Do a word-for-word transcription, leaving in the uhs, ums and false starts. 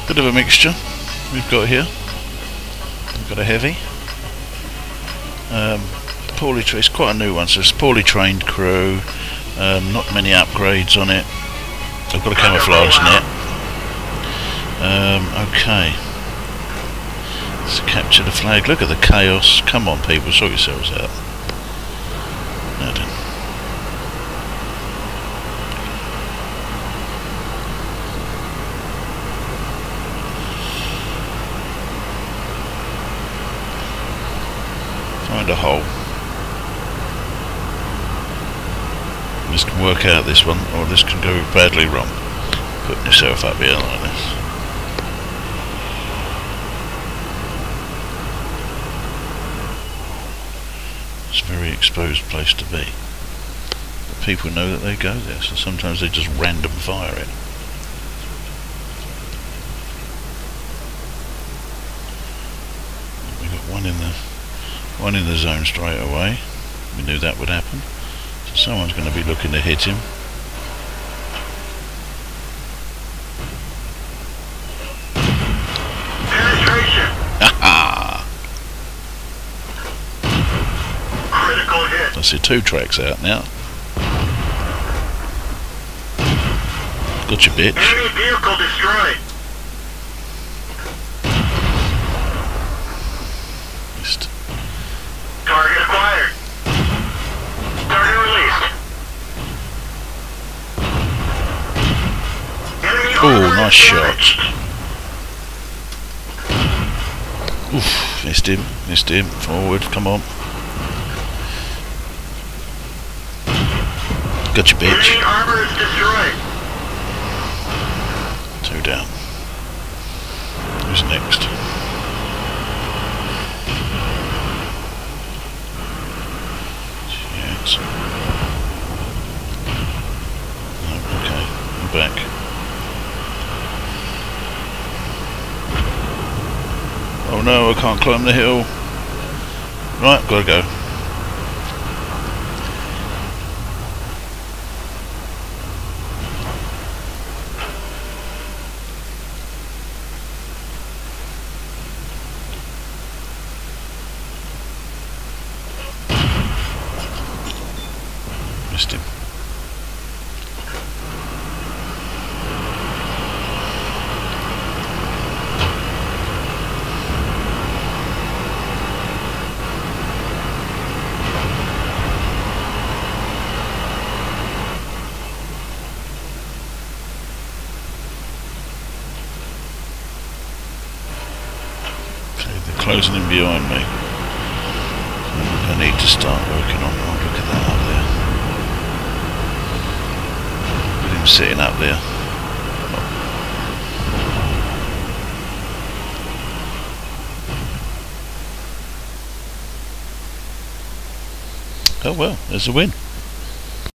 Bit of a mixture we've got here. We've got a heavy, um, poorly trained. It's quite a new one, so it's a poorly trained crew. Um, not many upgrades on it. I've got a camouflage net. Um, okay. Let's capture the flag. Look at the chaos. Come on, people, sort yourselves out. No, don't. Find a hole. This can work out, this one, or this can go badly wrong. Putting yourself up here like this. It's a very exposed place to be. But people know that they go there, so sometimes they just random fire it. We got one in the one in the zone straight away. We knew that would happen. So someone's going to be looking to hit him. Penetration. Haha! Critical hit. I see two tracks out now. Got your bitch. Enemy vehicle destroyed. Missed. Target acquired. Target released. Enemy Oh, armor nice is shot. damaged. Oof, missed him, missed him. Forward, come on. Got your bitch. Enemy armor is destroyed. Two down. Who's next? Yes. Oh, okay, I'm back. Oh no, I can't climb the hill. Right, gotta go. Missed him. Closing in behind me. I need to start working on. Oh, look at that up there. Look at him sitting up there. Oh well, there's a win.